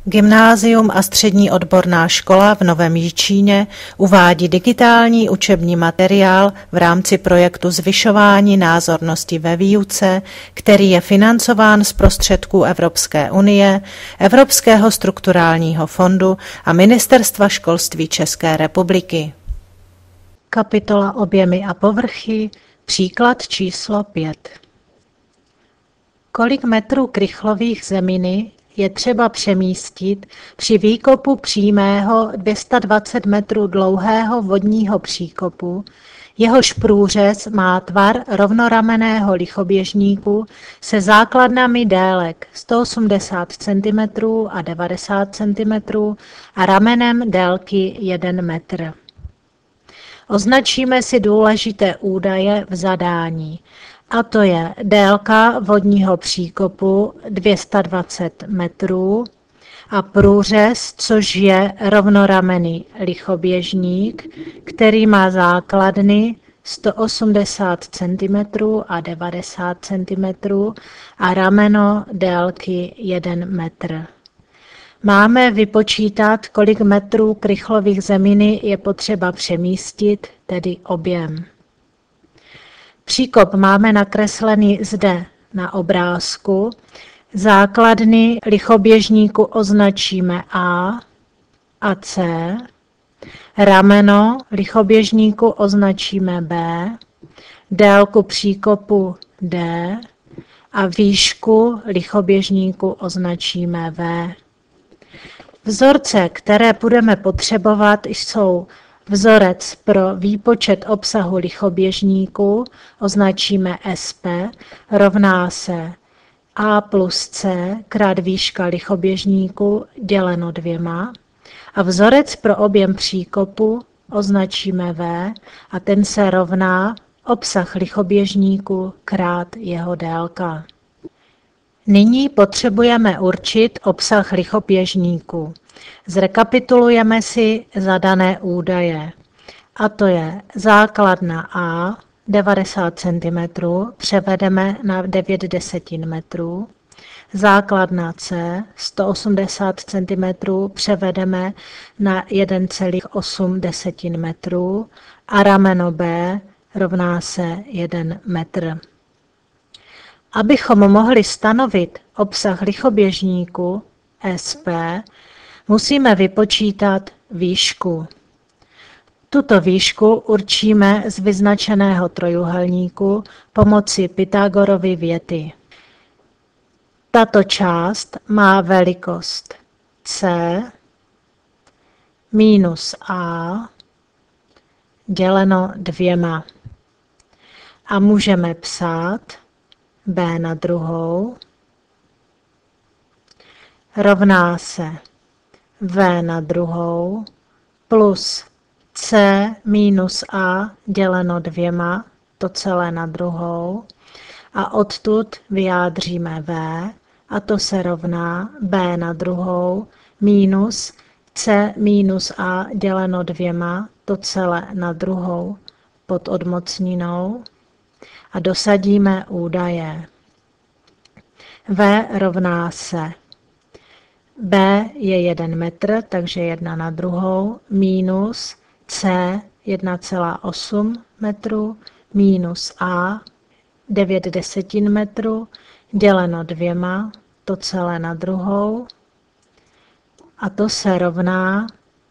Gymnázium a střední odborná škola v Novém Jičíně uvádí digitální učební materiál v rámci projektu Zvyšování názornosti ve výuce, který je financován z prostředků Evropské unie, Evropského strukturálního fondu a Ministerstva školství České republiky. Kapitola Objemy a povrchy, příklad číslo 5. Kolik metrů krychlových zeminy je třeba přemístit při výkopu přímého 220 metrů dlouhého vodního příkopu, jehož průřez má tvar rovnoramenného lichoběžníku se základnami délek 180 cm a 90 cm a ramenem délky 1 metr. Označíme si důležité údaje v zadání, a to je délka vodního příkopu 220 metrů a průřez, což je rovnoramenný lichoběžník, který má základny 180 cm a 90 cm a rameno délky 1 metr. Máme vypočítat, kolik metrů krychlových zeminy je potřeba přemístit, tedy objem. Příkop máme nakreslený zde na obrázku. Základny lichoběžníku označíme A a C. Rameno lichoběžníku označíme B. Délku příkopu D. A výšku lichoběžníku označíme V. Vzorce, které budeme potřebovat, jsou vzorec pro výpočet obsahu lichoběžníku, označíme SP, rovná se A plus C krát výška lichoběžníku děleno 2. A vzorec pro objem příkopu označíme V a ten se rovná obsah lichoběžníku krát jeho délka. Nyní potřebujeme určit obsah lichoběžníku. Zrekapitulujeme si zadané údaje. A to je základna A 90 cm, převedeme na 9 desetin metrů. Základna C 180 cm, převedeme na 1,8 desetin metrů. A rameno B rovná se 1 metr. Abychom mohli stanovit obsah lichoběžníku SP, musíme vypočítat výšku. Tuto výšku určíme z vyznačeného trojuhelníku pomocí Pythagorovy věty. Tato část má velikost C minus A děleno 2. A můžeme psát B na druhou rovná se V na druhou plus C minus A děleno 2, to celé na druhou. A odtud vyjádříme V a to se rovná B na druhou minus C minus A děleno 2, to celé na druhou pod odmocninou. A dosadíme údaje. V rovná se B je 1 metr, takže 1 na druhou, minus C 1,8 metru, minus A 9 desetin metru, děleno 2, to celé na druhou. A to se rovná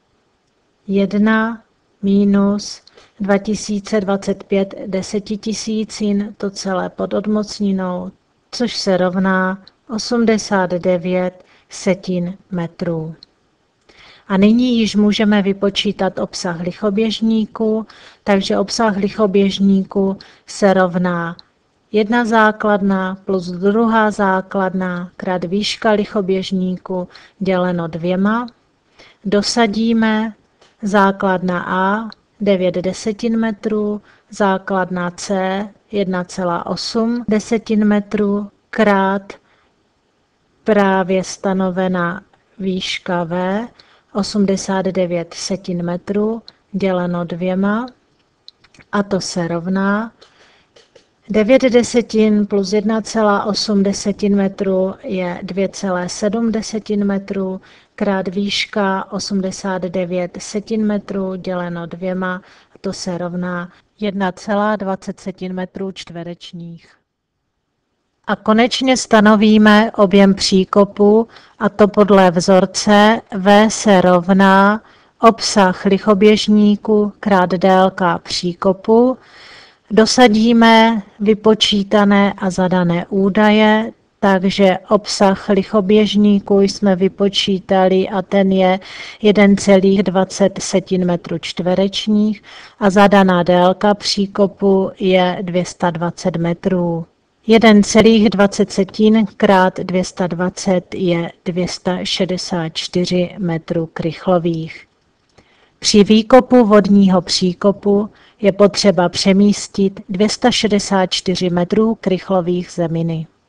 1 minus 2025 desetitisícin, to celé pod odmocninou, což se rovná 89 setin metrů. A nyní již můžeme vypočítat obsah lichoběžníku, takže obsah lichoběžníku se rovná 1 základna plus 2 základna krát výška lichoběžníku děleno 2. Dosadíme základna A 9 desetin metrů, základna C 1,8 desetin metrů krát právě stanovená výška V 89 setin metrů děleno 2 a to se rovná 9 desetin plus 1,8 metru je 2,7 metru krát výška 89 centimetrů děleno 2, a to se rovná 1,20 centimetrů čtverečních. A konečně stanovíme objem příkopu, a to podle vzorce V se rovná obsah lichoběžníku krát délka příkopu. Dosadíme vypočítané a zadané údaje, takže obsah lichoběžníku jsme vypočítali a ten je 1,20 cm čtverečních a zadaná délka příkopu je 220 metrů. 1,20 cm krát 220 je 264 metrů krychlových. Při výkopu vodního příkopu je potřeba přemístit 264 metrů krychlových zeminy.